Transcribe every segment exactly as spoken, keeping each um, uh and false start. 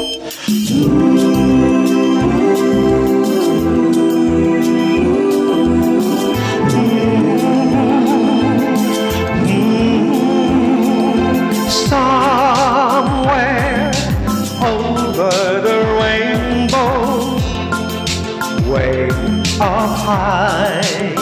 Somewhere over the rainbow, way up high,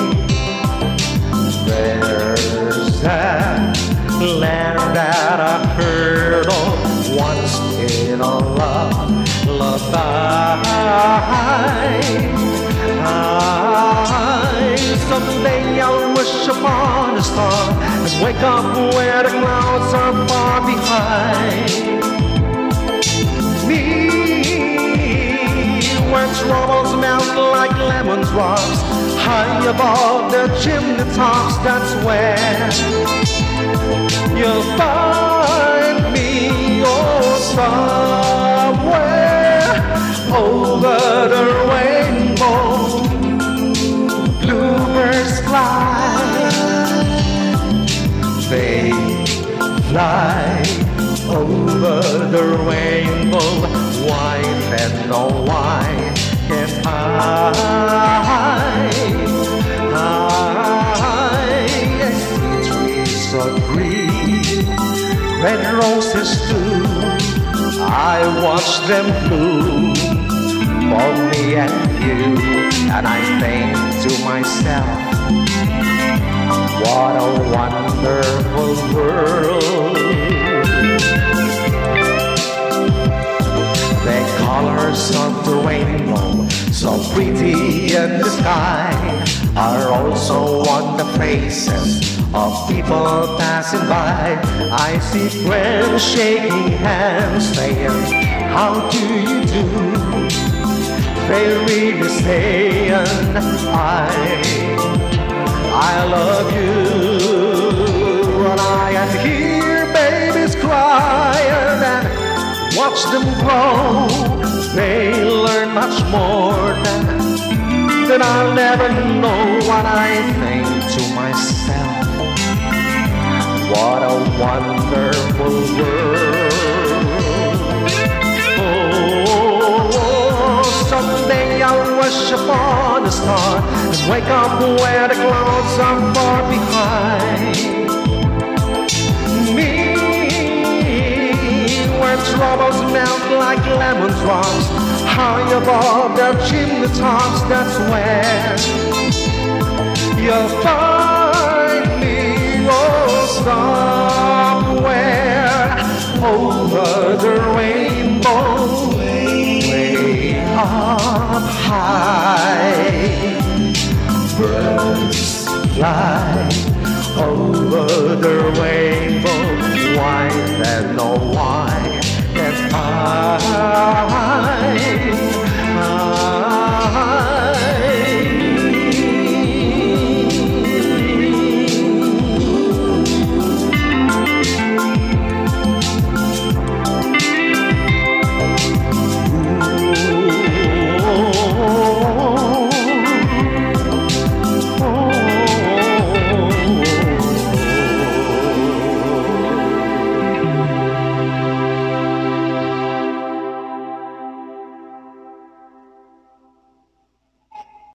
there's that land that I heard of once in a lullaby. Someday I'll wish upon a star and wake up where the clouds are far behind me, where troubles melt like lemon drops high above the chimney tops. That's where you'll find me. Oh, somewhere over the rainbow, bluebirds fly, they fly over the rainbow. Why then, oh why can't I, I, yes, the trees are green, red roses too, I watch them bloom for me and you, and I think to myself, what a wonderful world. The colors of the rainbow, so pretty in the sky, are also on the faces of people passing by. I see friends shaking hands, saying, how do you do? They really saying, I, I love you. And I can hear babies crying and watch them grow. They learn much more than, than I'll never know. What I think to myself, what a wonderful world. Someday I'll wish upon a star and wake up where the clouds are far behind me, where troubles melt like lemon drops high above their chimney tops. That's where you'll find me. Oh, somewhere over the rainbow, up high, birds fly over the